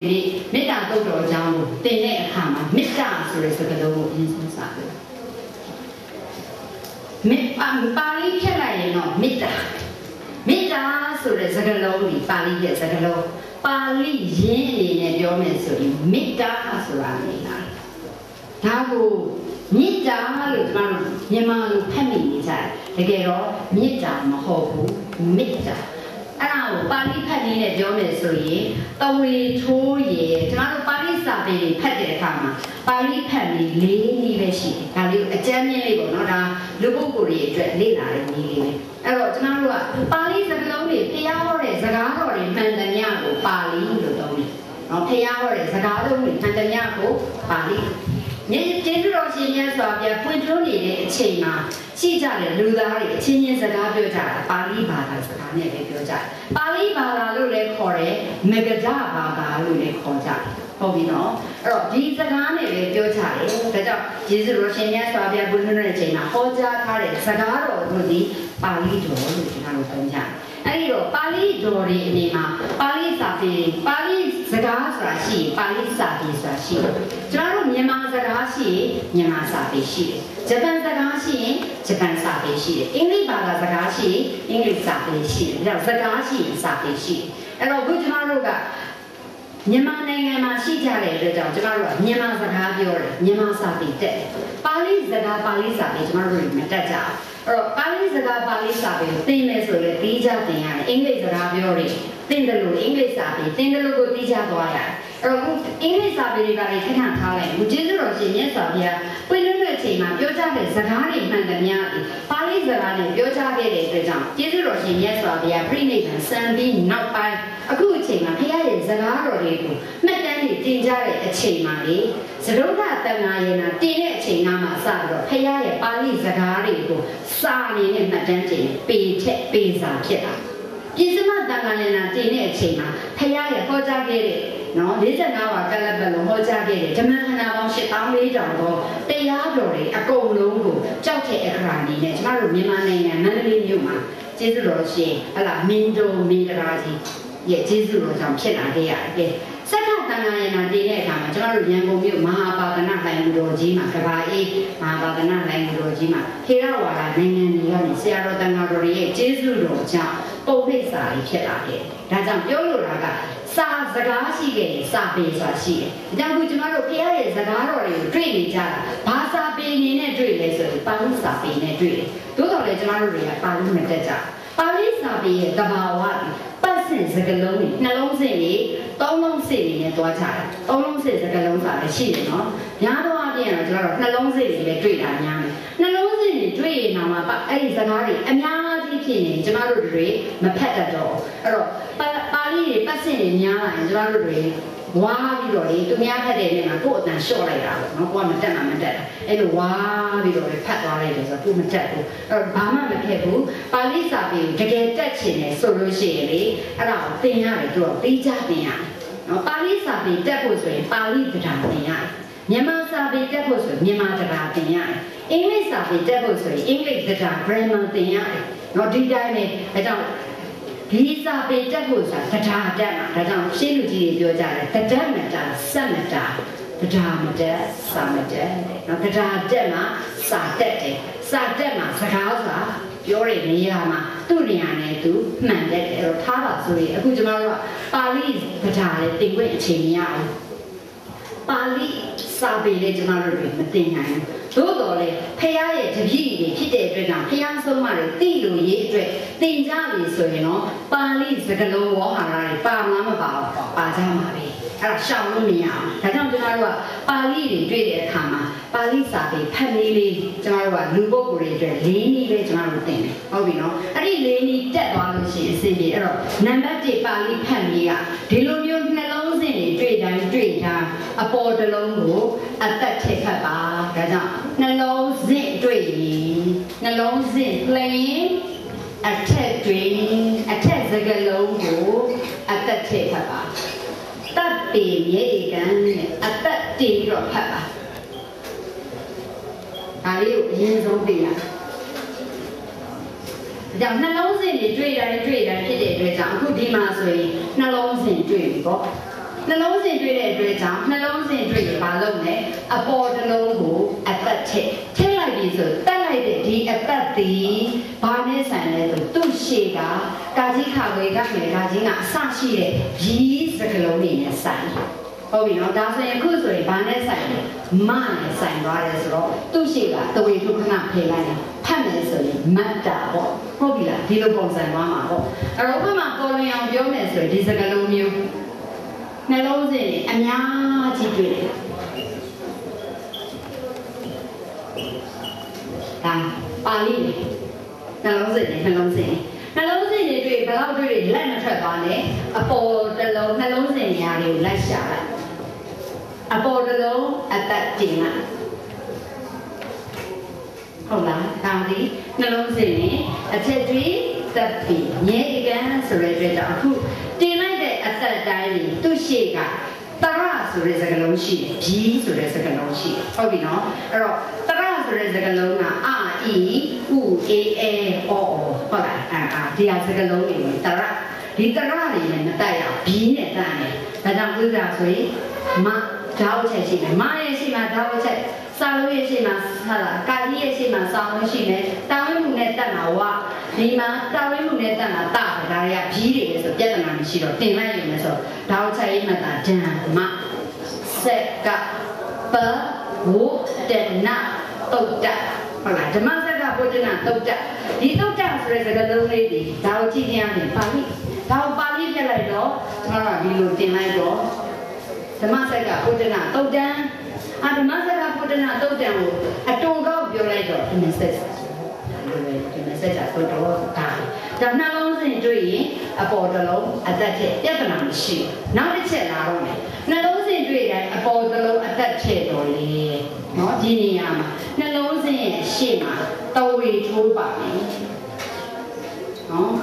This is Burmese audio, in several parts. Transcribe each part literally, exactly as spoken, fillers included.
မေတ္တာတုတ်တော်အကြောင်းကိုသင်တဲ့အခါမှာမေတ္တာဆိုတဲ့စကားလုံးကိုအရင်ဆုံးစတယ်မေပါပါဠိဖြတ်လိုက်ရင်တော့မေတ္တာမေတ္တာဆိုတဲ့စကားလုံးဒီပါဠိရဲ့စကားလုံးပါဠိရင်းအနေနဲ့ပြောမယ်ဆိုရင်မေတ္တာဆိုတာနေတာဒါကိုမေတ္တာလို့ကျွန်တော်မြန်မာလိုဖတ်မိနေကြတယ်တကယ်တော့မေတ္တာမဟုတ်ဘူးမေတ္တာအဲ့ဒါကိုပါဠိဖတ်နည်းနဲ့ပြောမယ်ဆိုရင်တဝေထိုးရေကျွန်တော်တို့ပါဠိစာပေတွေဖတ်တဲ့အခါမှာပါဠိဖတ်နည်း၄နည်းပဲရှိတယ်ဒါလေးကိုအကျဉ်းမြင့်လေးပေါ့နော်ဒါလူပုဂ္ဂိုလ်တွေအတွက်လေ့လာတဲ့နည်းလေးပဲအဲ့တော့ကျွန်တော်တို့ကပါဠိစကားလုံးတွေဖျားဟောတဲ့စကားတော်တွေမှန်သမျှကိုပါဠိလို့သုံးတယ်နော်ဖျားဟောတဲ့စကားလုံးတွေမှန်သမျှကိုပါဠိမြေကျေးဇူးတော်ရှင်မြတ်စွာဘုရားပွင့်ထွန်းနေတဲ့အချိန်မှာရှိကြတဲ့လူသားတွေအချင်းချင်းစကားပြောကြတာပါဠိဘာသာစကားနဲ့ပဲပြောကြတယ်ပါဠိဘာသာလို့လည်းခေါ်တယ်မဂ္ဂဒဘာသာလို့လည်းခေါ်ကြတယ်ဟုတ်ပြီနော်အဲ့တော့ဒီစကားနဲ့ပဲပြောကြတယ်ဒါကြောင့်ကျေးဇူးတော်ရှင်မြတ်စွာဘုရားပွင့်ထွန်းနေတဲ့အချိန်မှာဟောကြားထားတဲ့စကားတော်တို့ဒီပါဠိတော်လို့ကျွန်တော်တို့ပြောကြတယ်အဲ့ဒီတော့ပါဠိတော်တွေအနေမှာပါဠိစာပေပါဠိစကားဆိုတာရှိပါဠိစာပေဆိုတာရှိကျွန်တော်တို့မြန်မာစကားရှိမြန်မာစာပေရှိတယ်ဂျပန်စကားရှိရင်ဂျပန်စာပေရှိတယ်အင်္ဂလိပ်ဘာသာစကားရှိအင်္ဂလိပ်စာပေရှိတယ်ဒါစကားရှိစာပေရှိအဲ့တော့ခုကျွန်တော်တို့ကမြန်မာနိုင်ငံမှာရှိကြတဲ့အတွက်ကြောင့်ကျွန်တော်တို့ကမြန်မာစကားပြောတယ်မြန်မာစာပေတက်တယ်ပါဠိစကားပါဠိစာပေကျွန်တော်တို့မတက်ကြဘူးအဲ့တော့ပါဠိစကားပါဠိစာပေကိုသိမယ်ဆိုရင်ပြီးကြတင်ရတယ်အင်္ဂလိပ်စကားပြောတယ်သိတယ်လို့အင်္ဂလိပ်စာပေသိတယ်လို့ကိုပြီးကြသွားရတယ်အဲ့တော့အင်္ဂလိပ်စာပေတွေကလည်းခဏထားလိုက်ဘူးကျေးဇူးတော်ရှင်မြတ်စွာဘုရားပွင့်လွှတ်တဲ့အချိန်မှာပြောကြတဲ့စကားတွေမှန်သမျှပါဠိစကားနဲ့ပြောကြခဲ့တဲ့အတွက်ကြောင့်ကျေးဇူးတော်ရှင်မြတ်စွာဘုရားပြိဋိဘံစံပြီးနောက်ပိုင်းအခုအချိန်မှာဘုရားရဲ့စကားတော်တွေကိုမှတ်တမ်းတွေတင်ကြတဲ့အချိန်မှာလေသဒုဋ္ဌတန်ဃာယေနာတင်တဲ့အချိန်ကမှစပြီးတော့ဘုရားရဲ့ပါဠိစကားတွေကိုစာအနေနဲ့မှတ်တမ်းတင်ပေချက်ပေစာဖြစ်တာပြစ္စမတန်ဃာယေနာတင်တဲ့အချိန်မှာဘုရားရဲ့ဟောကြားခဲ့တဲ့နော်၄၅ပါးကလပ်ပတ်လုံးဟောကြားခဲ့တဲ့ဓမ္မဟနာပေါင်း၈သောင်း၄ထောင်သောတရားတော်တွေအကုန်လုံးကိုကြောက်တဲ့အခါအနေနဲ့ကျမတို့မြန်မာနိုင်ငံမန္တလေးမြို့မှာကျေးဇူးတော်ရှင်ဟလာမင်းတို့မင်းတရားကြီးရဲ့ကျေးဇူးတော်ကြောင့်ဖြစ်လာခဲ့ရတယ်။စက္ကတန်ဃာယနာတည်တဲ့အခါမှာကျမတို့ရန်ကုန်မြို့မဟာပါဒနာလိုင်တော်ကြီးမှာကဘာအေးမဟာပါဒနာလိုင်တော်ကြီးမှာထေရဝါဒနိုင်ငံကြီးကနေဆရာတော်တန်ဃာတော်ရဲ့ကျေးဇူးတော်ကြောင့်ပုံနှိပ်စာကြီးဖြစ်လာတယ်။ဒါကြောင့်ပြောလို့တာကစာစကားရှိခဲ့ရင်စာပေဆိုတာရှိတယ်။ဒါကြောင့်ခုကျမတို့ဖခင်ရဲ့စကားတော်တွေကိုတွေ့နေကြတာဘာစာပေအနေနဲ့တွေ့လဲဆိုရင်ပါဠိစာပေနဲ့တွေ့တယ်။သို့တော်လည်းကျမတို့တွေကပါဠိမတက်ကြ။ပါဠိစာပေရဲ့သဘာဝပတ်စင်စကားလုံးတွေနှလုံးစင်တွေသုံးလုံးစင်တွေနဲ့တွားကြတယ်။သုံးလုံးစင်စကားလုံးစာလည်းရှိတယ်နော်။များသောအားဖြင့်တော့ကျမတို့နှလုံးစင်တွေလည်းတွေ့တာများတယ်။နှလုံးစင်တွေတွေ့ရင်တော့မှအဲ့ဒီစကားတွေအများကြီးဖြစ်နေကျမတို့တွေမဖတ်တတ်တော့အဲ့တော့ပါဠိတွေပတ်စင်တွေများလာရင်ကျမတို့တွေဝါပြီးတော့လေသူများဖတ်တဲ့နေမှာကိုယ့်အတန်လျှော့လိုက်တာပေါ့နော်ကိုကမတက်မှမတက်တာအဲ့လိုဝါပြီးတော့လေဖတ်သွားလိုက်တယ်ဆိုတော့ကိုမတက်ဘူးအဲ့တော့ဘာမှမထည့်ဘူးပါဠိစာပေကိုတကယ်တက်ချင်တယ်ဆိုလို့ရှိရင်လေအဲ့ဒါကိုသင်ရတယ်သူကပြီးကြသင်ရတယ်နော်ပါဠိစာပေတက်ဖို့ဆိုရင်ပါဠိတရားသင်ရတယ်မြန်မာစာပေတက်ဖို့ဆိုရင်မြန်မာတရားသင်ရတယ်အင်္ဂလိပ်စာပေတက်ဖို့ဆိုရင်အင်္ဂလိပ်တရား grammar သင်ရတယ်နော်ဒီတိုင်းနဲ့အဲကြောင့်ဒီစာပေတက်ဖို့ဆိုတာတရားတက်မှာဒါကြောင့်ရှင်းလူကြီးတွေပြောကြတယ်တရားမတက်စက်မတက်တရားမတက်စာမတက်နော်တရားတက်မှာစာတက်တယ်စာတက်မှာစကားဆိုတာပြောရနေရမှာသူ့နေရာနဲ့သူမှန်တယ်အဲ့တော့ထားပါဆိုရင်အခုကျွန်တော်တို့ကပါဠိတရားလေးသင်ခွင့်အခြေမရဘူးပါဠိစာပေလေးကျွန်တော်တို့မသင်နိုင်ဘူးသို့တော်လေဖခင်ရဲ့တပည့်တွေဖြစ်တဲ့အတွက်ကြောင့်ဖခင်ဆုံးမတွေသိလို့ရေးအတွက်သင်ကြပြီဆိုရင်တော့ပါဠိစကားလုံးဝေါဟာရတွေပါမလားမပါဘူးပါကြမှာပဲအဲ့ဒါရှောင်လို့မရအောင်ဒါကြောင့်ကျွန်တော်တို့ကပါဠိတွေတွေ့တဲ့အခါမှာပါဠိစာပေဖတ်နည်းလေးကျွန်တော်တို့ကလူပုဂ္ဂိုလ်တွေအတွက်လေးနည်းပဲကျွန်တော်တို့သင်တယ်ဟုတ်ပြီနော်အဲ့ဒီလေးနည်းတက်သွားလို့ရှိရင်အဆင်ပြေအဲ့တော့နံပါတ်တစ်ပါဠိဖတ်နည်းကဒီလိုမျိုးနှလုံးစင်တွေတွေ့တိုင်းတွေ့တိုင်းအပေါ်တစ်လုံးကိုအသက်ထည့်ဖတ်ပါဒါကြောင့်နှလုံးစင်တွေ့ရင်နှလုံးစင်လျင်အထက်တွင်အထက်စကားလုံးကိုအသက်ထည့်ဖတ်ပါတပ်ပေမြေကံနဲ့အသက်တည်ပြီးတော့ဖတ်ပါဒါလေးကိုအရင်ဆုံးသိရကြောင့်နှလုံးစင်တွေတွေ့တိုင်းတွေ့တိုင်းဖြစ်တဲ့အတွက်ကြောင့်အခုဒီမှာဆိုရင်နှလုံးစင်တွေ့ပြီပေါ့နှလုံးစဉ်တွေ့တဲ့အတွက်ကြောင့်နှလုံးစဉ်တွေ့ရင်ဘာလုပ်လဲအပေါ်တစ်လုံးကိုအသက်ထည့်ထည့်လိုက်ပြီဆိုတက်လိုက်တဲ့ဒီအသက်သည်ဘာနဲ့ဆိုင်လဲဆိုသူ့ရှေ့ကကာကြီးခါဝေကမယ်ကာကြီးကအစရှိတဲ့ဒီစကလုံးတွေနဲ့ဆိုင်ဟုတ်ပြီနော်ဒါဆိုရင်အခုဆိုရင်ဘာနဲ့ဆိုင်လဲမနဲ့ဆိုင်သွားတယ်ဆိုတော့သူ့ရှေ့ကတဝေထုခဏဖေးလိုက်တယ်ဖတ်မယ်ဆိုရင်မတ်တာပေါ့ဟုတ်ပြီလားဒီလိုပုံစံသွားမှာပေါ့အဲ့တော့ဥပမာပေါ်လွင်အောင်ပြောမယ်ဆိုရင်ဒီစကလုံးမျိုးနှလုံးစဉ်အများကြီးတွေ့တယ်ဒါပါဠိနှလုံးစဉ်နှလုံးစဉ်နှလုံးစဉ်တွေတွေ့ဘယ်လောက်တွေ့လက်မထွက်သွားနဲ့အပေါ်တစ်လုံးနှလုံးစဉ်ညာတွေကိုလိုက်ရှာလိုက်အပေါ်တစ်လုံးအသက်တင်လိုက်ဟုတ်လားဒါဒီနှလုံးစဉ်နဲ့အချက်တွေသက်ပြီးငြိအကန်ဆိုတဲ့အတွက်တော့အခုတင်လိုက်တဲ့အသက်တိုင်းသူ့ရှေ့ကတရဆိုတဲ့စကားလုံးရှိတယ်ဘီဆိုတဲ့စကားလုံးရှိတယ်ဟုတ်ပြီနော်အဲ့တော့တရဆိုတဲ့စကားလုံးကအာအီဥအေအေအောဟုတ်လားအာအာဒီဟာစကားလုံးတွေတရဒီတရတွေနဲ့မတက်ရဘီနဲ့တက်တယ်ဒါကြောင့်ဥစ္စာဆိုရင်မဓာတ်ချက်ရှိတယ်မရဲ့ရှိမှဓာတ်ချက်စာလုံးရဲ့ရှိမှဟာလားကာကြီးရဲ့ရှိမှစာလုံးရှိမယ်တာဝင်းမှုနဲ့တက်မှာဝဒီမှာတာဝင်းမှုနဲ့တက်မှာတာဒါတွေကဘီးတွေဆိုပြဿနာမရှိတော့တင်လိုက်ရင်လည်းဆိုဓာတ်ချက်ရေးမှတာဓမ္မစက်ကပဝုတနာတုတ်တဟုတ်လားဓမ္မစက်ကဝုတနာတုတ်တဒီတုတ်တဆိုတဲ့စကားလုံးလေးတွေဓာတ်ကြည့်ကြရမယ်ပါဠိဓာတ်ပါဠိပြလိုက်တော့ကျွန်တော်ကဒီလိုတင်လိုက်တော့ဓမ္မစက်ကဝုတနာတုတ်တန်အာဓမ္မစကားပုဒ်နာတုတ်တံကိုအတုံကောက်ပြောလိုက်တော့ဒီမက်ဆေ့ချ်ဒီမက်ဆေ့ချ်ကိုတော့ဒါဒါနှလုံးစဉ်တွေ့ရင်အပေါ်တစ်လုံးအသက်ထည့်ပြဿနာမရှိဘူးနောက်တစ်ချက်လာတော့မယ်နှလုံးစဉ်တွေ့တိုင်းအပေါ်တစ်လုံးအသက်ထည့်တော်လေနော်ဒီနေရာမှာနှလုံးစဉ်ရဲ့ရှေ့မှာတဝေထိုးပါမယ်နော်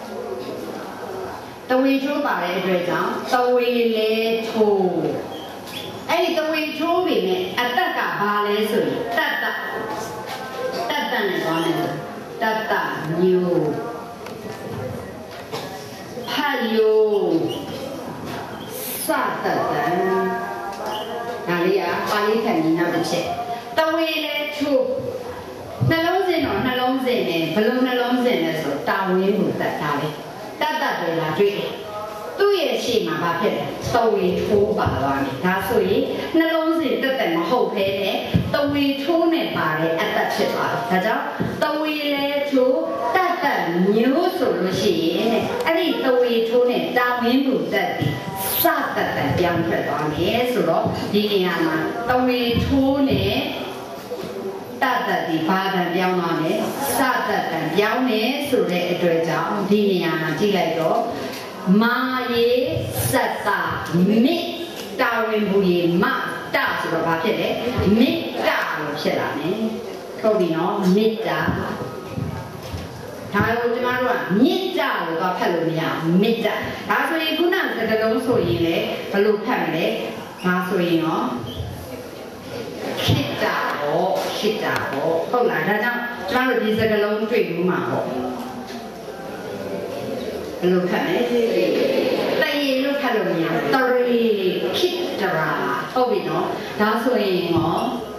တဝေထိုးပါတဲ့အတွက်ကြောင့်တဝေလေထိုးအဲ့ဒီတဝေထိုးပြီနဲ့အတက်ကဘာလဲဆိုရင်တတ္တတတ္တနဲ့ဘာလဲတတ္တမျိုးဖတ်ယောစတတ္တဒါလေးကပါဠိခံနေနောက်တစ်ချက်တဝေလဲထိုးနှလုံးစဉ်တော့နှလုံးစဉ်နဲ့ဘလုံးနှလုံးစဉ်လဲဆိုတာဝင်းကိုတတ်တာလေတတ္တတွေလာတွေ့တယ်သူ့ရဲ့ရှေ့မှာဘာဖြစ်လဲတဝေထိုးပါသွားတယ်ဒါဆိုရင်နှလုံးစဉ်တက်တယ်မဟုတ်ဘဲနဲ့တဝေထိုးနဲ့ပါတဲ့အတ္တဖြစ်သွားတယ်ဒါကြောင့်တဝေလဲထိုးတတ်တတ်မျိုးဆိုလို့ရှိရင်အဲ့ဒီတဝေထိုးနဲ့တာဝင်းကိုတက်ပြီးစတတ်တယ်ပြောင်းထွက်သွားတယ်ဆိုတော့ဒီနေရာမှာတဝေထိုးနဲ့တတ်တတ်ဒီဘာသာပြောင်းသွားတယ်စတတ်တယ်ပြောင်းတယ်ဆိုတဲ့အတွက်ကြောင့်ဒီနေရာမှာကြည့်လိုက်တော့မာယေစတ္တမေတ္တာဝင်ဘူးရေမတဆိုတော့ဘာဖြစ်လဲမေတ္တာလို့ဖြစ်လာမယ်ဟုတ်ပြီနော်မေတ္တာဒါကိုကျမတို့ကမေတ္တာလို့တော့ဖတ်လို့မရဘူးမေတ္တာဒါဆိုရင်ခုနစကားလုံးဆိုရင်လေဘယ်လိုဖတ်မလဲဒါဆိုရင်ရောခိတ္တာဟောခိတ္တာဟောဟုတ်လားဒါကြောင့်ကျမတို့ဒီစကားလုံးတွေ့ဘူးမှာပေါ့ဘယ်လိုခတ်လဲတရေလို့ခတ်လို့မရတရေခိတရာဟုတ်ပြီနော်ဒါဆိုရင်ရော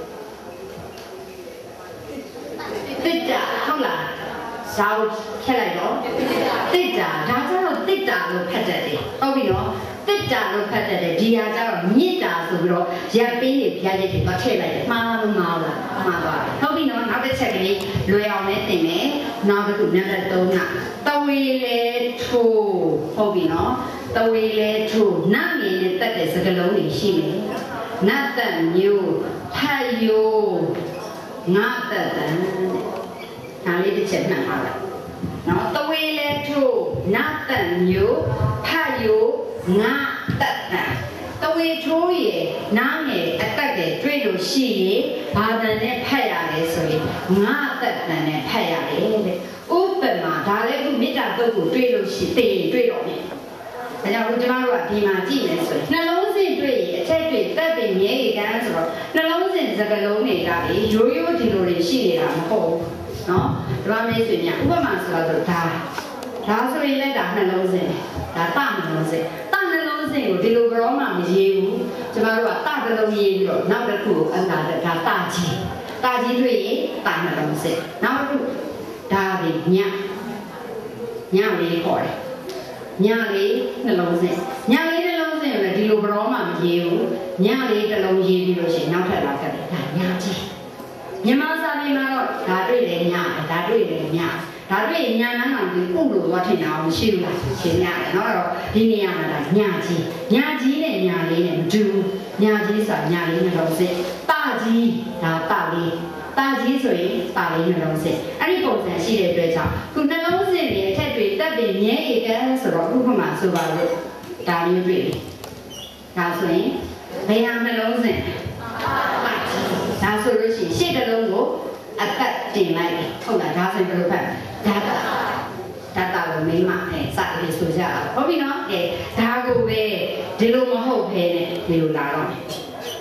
တိတ္တဟုတ်လားဇာတ်ဖြတ်လိုက်တော့တိတ္တဒါကျတော့တိတ္တလို့ဖတ်တတ်တယ်ဟုတ်ပြီနော်တိတ္တလို့ဖတ်တတ်တယ်ဒီဟာကျတော့မေတ္တာဆိုပြီးတော့ရပ်ပေးနေဖျားရည်တွေတော့ထည့်လိုက်တယ်မှားလို့မှားလားမှားသွားတယ်ဟုတ်ပြီနော်နောက်တစ်ချက်ကလေးလွယ်အောင်လည်းသင်မယ်နောက်တစ်ခုနံပါတ်သုံးကတဝေလေထိုးဟုတ်ပြီနော်တဝေလေထိုးနတ်မြင်နဲ့တက်တဲ့စကားလုံးတွေရှိမယ်နတ်တန်မျိုးဖတ်ယောငါတန်ဒါလေးတစ်ချက်မှတ်ထားလိုက်နော်တဝေလေထိုးနတ်တန်မျိုးဖတ်ယောငါတန်တဝေထိုးရဲ့နားငယ်အတက်တွေတွေ့လို့ရှိရင်ဘာတန်နဲ့ဖတ်ရလဲဆိုရင်ငါတန်နဲ့ဖတ်ရတယ်တဲ့ဥပမာဒါလည်းခုမေတ္တာတုတ်ကိုတွေ့လို့ရှိတည်တွေ့တော့မယ်ဒါကြောင့်ဘုရားတို့ကဒီမှာကြည့်မယ်ဆိုရင်နှလုံးစဉ်တွေ့ရင်အချက်တွေတက်ပင်မြဲရကန်းဆိုတော့နှလုံးစဉ်စကားလုံးတွေကလေရိုးရိုးဒီလိုတွေရှိနေတာမဟုတ်ဘူးနော်ဒီမှာမေးဆိုရင်ဥပမာဆိုတော့ဒါဒါဆိုရင်လည်းဒါနှလုံးစဉ်ဒါတနှလုံးစဉ်တနှလုံးစဉ်ကိုဒီလိုကြောမှမရေးဘူးကျမတို့ကတတလုံးရေးပြီးတော့နောက်တစ်ခုကိုအနာဒါတာကြီးတာကြီးတွေ့ရင်တာနှလုံးစဉ်နောက်တစ်ခုဒါပြီးညညလေးခေါ်တယ်ညလေးနှလုံးစဉ်ညလေးနှလုံးစဉ်လည်းဒီလိုကြောမှမရေးဘူးညလေးတစ်လုံးရေးပြီးလို့ရှိရင်နောက်ထပ်လာခဲ့တယ်ဒါညကြီးမြန်မာစာပေမှာတော့ဒါတွေ့တယ်ညဒါတွေ့တယ်ညဒါတွေ့ညာနန်းအောင်ဒီပုံလို့သွားထင်တာမရှိဘူးလားရှင်းရတယ်နော်အဲ့တော့ဒီနေရာမှာဒါညာကြီးညာကြီးနဲ့ညာလေးနဲ့မတူညာကြီးဆိုတာညာလေးနှလုံးစစ်တာကြီးဒါတာလေးတာကြီးဆိုရင်တာလေးနှလုံးစစ်အဲ့ဒီပုံစံရှိတဲ့အတွက်ကြောင့်ခုနှလုံးစစ်ရဲ့အထက်တွေတက်ပင်မြဲဧကဆိုတော့ဥပမာဆိုပါလို့ဒါမျိုးတွေ့တယ်ဒါဆိုရင်ဘယ်ဟာနှလုံးစစ်ဒါဆိုလို့ရှိရင်ရှေ့တစ်လုံးကိုအသက်တင်လိုက်တယ်ဟုတ်လားဒါဆိုရင်ဘယ်လိုဖတ်ဒါတာဒါတာကိုမိမအဲစတယ်ဆိုကြအောင်ဟုတ်ပြီနော်ကဲဒါကိုပဲဒီလိုမဟုတ်ဘဲနဲ့ဒီလိုလာတော့မယ်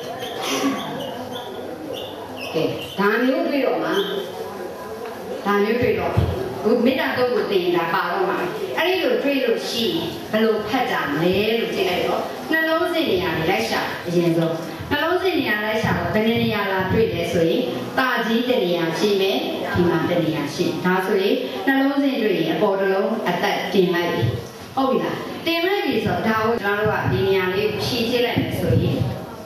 ကဲဒါမျိုးတွေ့တော့မှာဒါမျိုးတွေ့တော့ခုမေတ္တာတုတ်ကိုတင်တာပါတော့မှာအဲ့ဒီလိုတွေ့လို့ရှိဘယ်လိုဖတ်ကြမလဲလို့ကြည့်လိုက်တော့နှလုံးစိတ်နေရာလိုက်ရှာအရင်ဆုံးနှလုံးစိတ်နေရာလိုက်ရှာတော့ဘယ်နေရာလာတွေ့လဲဆိုရင်တာကြီးတနေရာရှိမယ်ဒီမှာတနေရာရှိဒါဆိုရင်နှလုံးစိတ်တွေ့ရင်အပေါ်တစ်လုံးအသက်တင်လိုက်ပြီဟုတ်ပြီလားတင်လိုက်ပြီဆိုတော့ဒါကိုကျွန်တော်တို့ကဒီနေရာလေးကိုဖြည့်ကြည့်လိုက်မယ်ဆိုရင်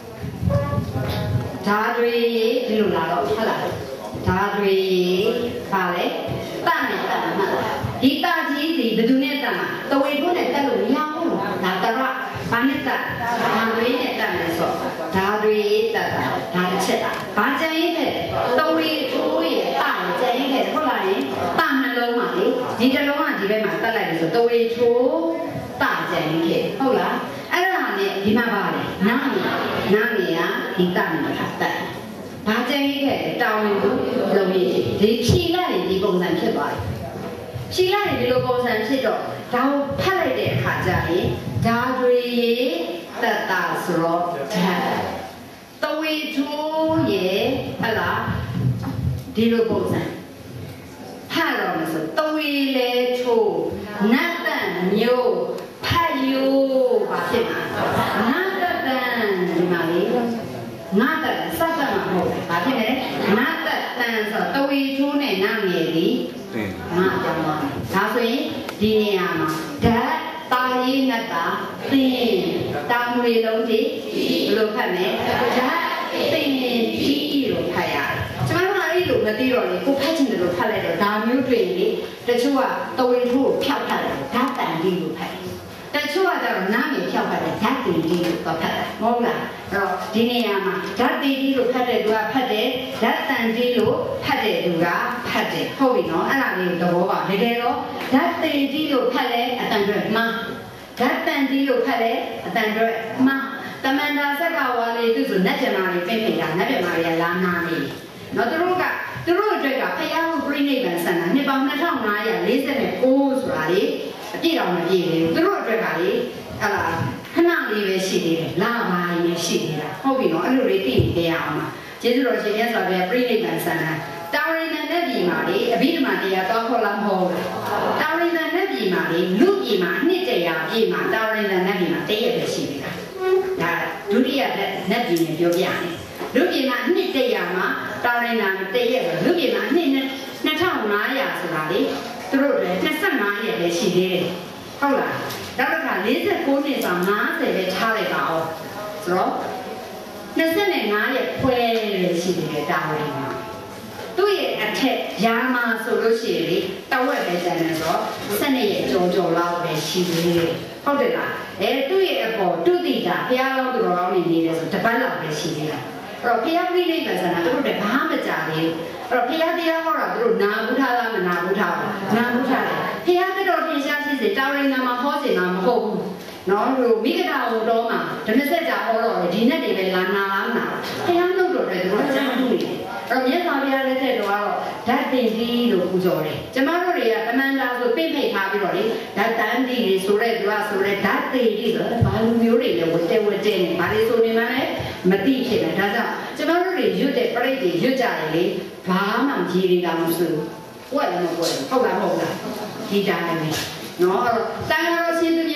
ဓာတွေဒီလိုလာတော့ဟုတ်လားဓာတွေပါလေတတ်နဲ့တတ်မှာဒီတာကြီးဒီဘယ်သူနဲ့တတ်မှာတဝေဖို့နဲ့တက်လို့မရဘူးဒါတရဘာနဲ့တတ်ဓာတွေနဲ့တတ်မယ်ဆိုဓာတွေတတ်တာဓာတစ်ချက်တာဘာကြံရင်းတဲ့တဝေထိုးရဲ့တာကြံရင်းတဲ့ဟုတ်လားလေတာနှလုံးပါလေဒီတစ်လုံးကဒီဘက်မှာတတ်လိုက်ပြီဆိုတဝေထိုးတာကြံရင်းခဲ့ဟုတ်လားအဲ့ဒါနဲ့ဒီမှာပါလေနားနားနေရဒီတာနဲ့တတ်ဘာကြံရင်းခဲ့တောင်းဝင်ကိုလုံရည်ဒီဖြီလိုက်ရင်ဒီပုံစံဖြစ်သွားတယ်ဖြီလိုက်ရင်ဒီလိုပုံစံဖြစ်တော့ဒါကိုဖတ်လိုက်တဲ့အခါကျရင်ဓာတွေတတ်တာဆိုတော့ဓာတဝေထိုးရဲ့ဟလာဒီလိုပုံစံဖတ်တော့မယ်ဆိုတဝေလေထိုးနတ်တန်မျိုးဖတ်ယူဘာဖြစ်မှာနတ်တန်ဒီမှာလေငါတတ်စက်တတ်မှာမဟုတ်ဘူး။ဘာဖြစ်လဲ။ငါတတ်တန်ဆိုတဝေထိုးနဲ့နာငယ်သည်ငါကြောင်းပါ။ဒါဆိုရင်ဒီနေရာမှာဓာတ်တာရေးနဲ့တာသင်တာမွေလုံးကြီးဘယ်လိုဖတ်မလဲ။ဓာတ်သင်ကြီးလို့ဖတ်ရတယ်။ကျွန်တော်ကအဲ့လိုမသိတော့လေကိုဖတ်ချင်တယ်လို့ဖတ်လိုက်တော့ဒါမျိုးတွေ့ရင်လေတချို့ကတဝေထိုးကိုဖြောက်ဖတ်တယ်ဓာတ်တန်ကြီးလို့ဖတ်တယ်တချို့ကကျတော့နားမြေဖြောက်ဖတ်တယ်ဓာတ်တီတီလို့ဖတ်တယ်မဟုတ်လားအဲ့တော့ဒီနေရာမှာဓာတ်တီတီလို့ဖတ်တဲ့သူကဖတ်တယ်ဓာတ်တန်တီလို့ဖတ်တဲ့သူကဖတ်တယ်ဟုတ်ပြီနော်အဲ့ဒါလေးသဘောပါတကယ်တော့ဓာတ်တီတီလို့ဖတ်လဲအတန်တွဲမှားဓာတ်တန်တီလို့ဖတ်လဲအတန်တွဲမှားတမန်တာဆက်ကဝါလေးသူဆိုနတ်ကျမာလေးပြင်ပြင်တာနတ်ကျမာလေးကလာနာနေနော်သူတို့ကသူတို့အတွက်ကဖယားကိုပြိဋိဘံဆန္ဒနှစ်ပေါင်းနှစ်ထောင်ငါးရာလေးสิบကိုဆိုတာလေအပြည့်တော်မပြည့်ဘူးသူတို့အတွက်ကလေဟလာခဏလေးပဲရှိသေးတယ်လာပါရင်ရှိနေတာဟုတ်ပြီနော်အဲ့လိုလေးသိနေရအောင်ပါကျေးဇူးတော်ရှင်မြတ်စွာဘုရားပြိဋိဘံဆန္ဒတာဝရိန္ဒနဲ့ပြည်မှာလေအဘိဓမ္မာတရားတောင်းခေါ်လာမဟုတ်ဘူးတာဝရိန္ဒနဲ့ပြည်မှာလေလူပြည်မှာအနှစ်တရာပြည်မှာတာဝရိန္ဒနဲ့ပြည်မှာတရက်ပဲရှိနေတာဒါဒုတိယနဲ့ပြည်နဲ့ပြောပြတယ်လူပြည်မှာအနှစ်တရာမှာတာဝရိန္ဒနဲ့တရက်ပဲလူပြည်မှာအနှစ်နှစ်ထောင်ငါးရာဆိုတာလေသူတို့လည်းနှစ်ဆယ့်ငါးရက်ပဲရှိသေးတယ်ဟုတ်လားနောက်တစ်ခါလေးสิบ九နှစ်ဆောင်၅၀ပဲထားလိုက်ပါအောင်ဆိုတော့နှစ်ဆယ့်ငါးရက်ခွဲလည်းရှိသေးတယ်တာဝရိန္ဒသူ့ရဲ့အထက်ရာမာဆိုလို့ရှိရင်လေတဝက်ပဲကျန်တယ်ဆိုတော့၁၂ရက်ကြော်ကြော်လောက်ပဲရှိသေးတယ်ဟုတ်တယ်လားအဲသူ့ရဲ့အပေါ်တုတိတာဘုရားတော်တော်ကောင်းနေနေတယ်ဆိုတပတ်လောက်ပဲရှိသေးတယ်အဲ့တော့ဘုရားပြိဋိဘံဆန္ဒသူတို့လည်းဘာမှမကြသေးဘူးအဲ့တော့ဘုရားတရားဟောတာသူတို့နာဘူးထားလားမနာဘူးထားဘူးနာဘူးထားတယ်ဘုရားတော်ထင်ရှားရှိစေတာဝရိန္ဒမှာဟောစင်တာမဟုတ်ဘူးနော်ဟိုမိဂဒဟောတော်မှာဓမ္မစကြာဟောတော်ဒီနဲ့တွေပဲလာနာလားမနာဘုရားနှုတ်တော်တယ်သူတို့စမ်းမှုနေတယ်အဲ့တော့မြတ်စွာဘုရားလက်ထက်တော်ကတော့ဓာတ်တင်ကြီးလို့ပူဇော်တယ်ကျမတို့တွေကတမန်တော်ဆိုပြိဖိတ်ထားပြီးတော့လေဓာတ်တန်ကြီးတွေဆိုတဲ့သူကဆိုတဲ့ဓာတ်တင်ကြီးဆိုတော့ဘာလူမျိုးတွေလဲဝတ်တဲဝတ်တဲနေဘာတွေဆိုနေမှလည်းမသိဖြစ်တယ်ဒါကြောင့်ကျမတို့တွေရွတ်တဲ့ပြိဋိတွေရွတ်ကြတယ်လေဘာမှကြည်နေတာမဆိုဝက်လည်းမဝက်ဟုတ်လားဟုတ်လားဒီတိုင်းပဲနော်အဲ့တော့တန်တော်ရှင်သူမြတ်ကြီးတွေ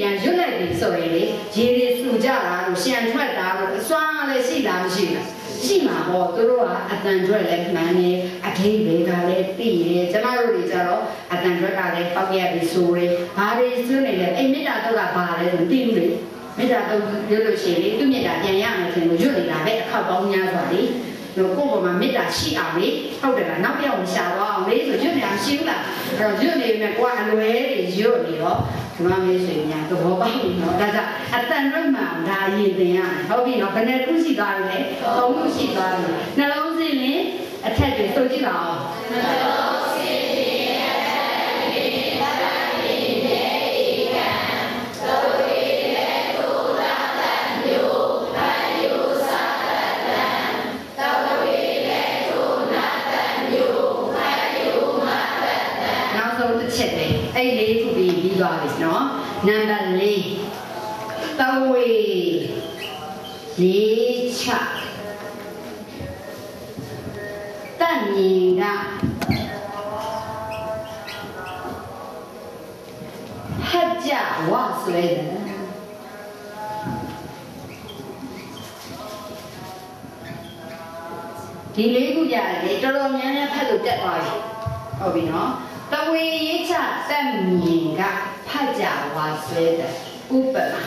များရွတ်လိုက်ပြီဆိုရင်လေရေတွေစုကြတာလို့ရှံထွက်တာလို့အစွမ်းလည်းရှိလားမရှိလားရှိမှာပေါ့သူတို့ကအတန်ကျွဲလည်းမှန်နေအထိပ္ပယ်ကလည်းသိတယ်ကျမတို့တွေကြတော့အတန်ကျွဲကလည်းပောက်ရပြီဆိုရင်ဘာတွေစွနေလဲအဲ့မေတ္တာတော့ကဘာလဲဆိုသိဘူးလေမေတ္တာတော့ရွတ်လို့ရှိရင်လေသူမေတ္တာပြန်ရမယ်ဆိုရင်ရွတ်နေတာပဲအခောက်ပေါင်းများစွာလေတို့ကိုယ်ပေါ်မှာမေတ္တာရှိအောင်လေဟုတ်တယ်လားနောက်ပြောင်းရှာသွားအောင်လေဆိုရွတ်နေအောင်ရှိဘူးလားအဲ့တော့ရွတ်နေမယ်ကိုကအလွဲတွေရွတ်နေတော့ဒီမှာမေးဆိုရင်ညာသဘောပေါက်နေတော့ဒါကြောင့်အတန်ရွတ်မှဒါရည်တင်ရတယ်ဟုတ်ပြီနော်ဘယ်နဲ့ခုရှိသွားပြီလဲသုံးခုရှိသွားပြီနှလုံးစင်းလင်းအထက်တွေဆိုကြည့်ပါဦးနှလုံးစင်းလင်းအထက်တွေသတ္တတိမြေဧကံသုဝေလေသုသတံမျိုးအယုသတတံသဝေလေသုနာတံမျိုးအယုမတတံနောက်ဆုံးတစ်ချက်ပဲအဲ့လေးခုပြီးပြီးသွားပြီနော်နံပါတ်လေးသဝေရေးချတတ်မြင်ကဟကြဝဆွဲတယ်ဒီလေးခုကြတယ်တော်တော်များများဖတ်လို့တက်သွားပြီဟုတ်ပြီနော်တဝေရေးချတတ်မြင်ကဟကြဝဆွဲတယ်ဥပမာ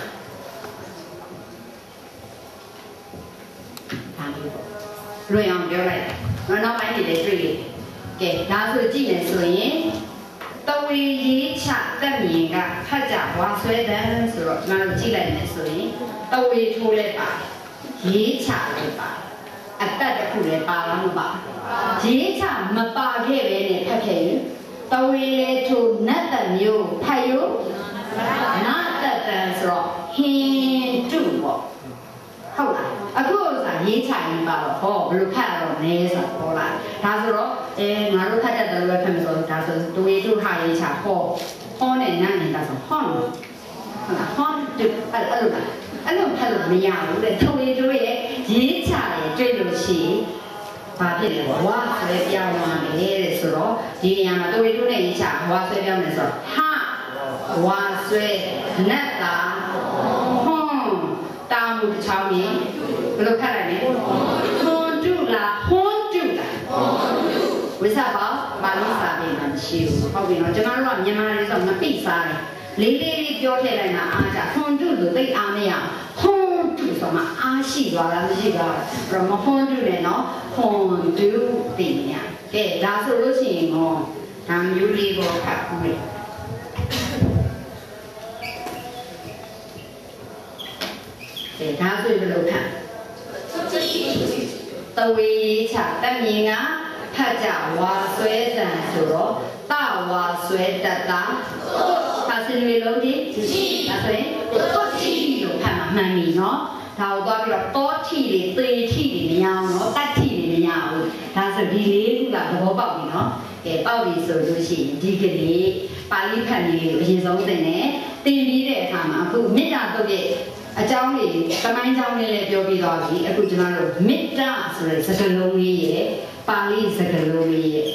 ဒါမျိုးပေါ့လွင်အောင်ပြောလိုက်တယ်နောက်ပိုင်းနေလည်းတွေ့လိမ့်ကဲဒါဆိုကြည့်မယ်ဆိုရင်တဝေရေးချတက်မြင်ကဖတ်ကြဝါဆွဲတယ်ဆိုတော့ကျွန်တော်ကြည့်လိုက်မယ်ဆိုရင်တဝေထိုးလည်းပါရေးချလည်းပါအတက်တစ်ခုလည်းပါလားမပါရေးချမပါခဲ့ပဲနဲ့ဖတ်ခဲ့ရင်တဝေလည်းထိုးနတ်တမျိုးဖတ်ရုံနာတတန်ဆိုတော့ဟင်းတူပေါ့ဟုတ်လားအခုကရေးချရင်ပါတော့ဟောဘယ်လိုဖတ်ရတော့လဲဆိုတော့ဟောလာဒါဆိုတော့အဲငါတို့ဖတ်တဲ့တော်ပဲဖတ်မယ်ဆိုတော့ဒါဆိုတူရေးတူထားရေးချဟောဟောနဲ့နားနေတာဆိုဟောဟုတ်လားဟောတူအဲ့လိုလားအဲ့လိုဖတ်လို့မရဘူးတဲ့တူရေးတူရဲ့ရေးချတယ်တွေ့လို့ရှိရင်ဘာဖြစ်လဲဝါဆွဲပြောင်းသွားတယ်တဲ့ဆိုတော့ဒီနေရာမှာတူရေးတူနဲ့ရေးချဝါဆွဲပြောင်းမယ်ဆိုတော့ဟာဝါဆွဲနတ်တာဟွန်းတာမှုတစ်ချောင်းကြီးဘယ်လိုခက်လိုက်လဲဟွန်းတူလားဟွန်းတူလားဝိစားပါပါဠိစာပေမှာမရှိဘူးဟုတ်ပြီနော်ကျွန်တော်တို့ကမြန်မာလေးဆိုမပိစားတယ်လေးလေးလေးပြောထည့်လိုက်တာအားကြဟွန်းတူလို့သိအားမရဟွန်းတူဆိုမှအားရှိသွားလားမရှိသွားလားဘယ်မှာဟွန်းတူလဲနော်ဟွန်းတူသိနေရကဲဒါဆိုလို့ရှိရင်တော့ဒါမျိုးလေးကိုဖတ်ဦးမယ်အဲဒါဆိုရင်ဘယ်လိုခံတဝေချတမြင်ကဖတ်ကြဝါဆွဲတန်ဆိုတော့တဝါဆွဲတတ်တာဒါစင်တွေလုံးကြီးဒါဆိုရင်တောထီလို့ဖတ်မှာမှန်ပြီနော်ဒါကိုသွားပြီးတော့တောထီတွေသေထီတွေမရအောင်နော်တတ်ထီတွေမရဘူးဒါဆိုဒီလေးခုကသဘောပေါက်ပြီနော်ကဲပေါက်ပြီဆိုလို့ရှိရင်ဒီကလေးပါဠိဖတ်နည်းလေးကိုအရင်ဆုံးသင်တယ်သင်ပြီးတဲ့အခါမှာအခုမေတ္တာတုတ်ရဲ့အကြောင်းလေးတမိုင်းကြောင်းလေးလည်းပြောပြီးတော့ပြီအခုကျွန်တော်တို့မေတ္တာဆိုတဲ့စကားလုံးလေးရဲ့ပါဠိစကားလုံးလေးရဲ့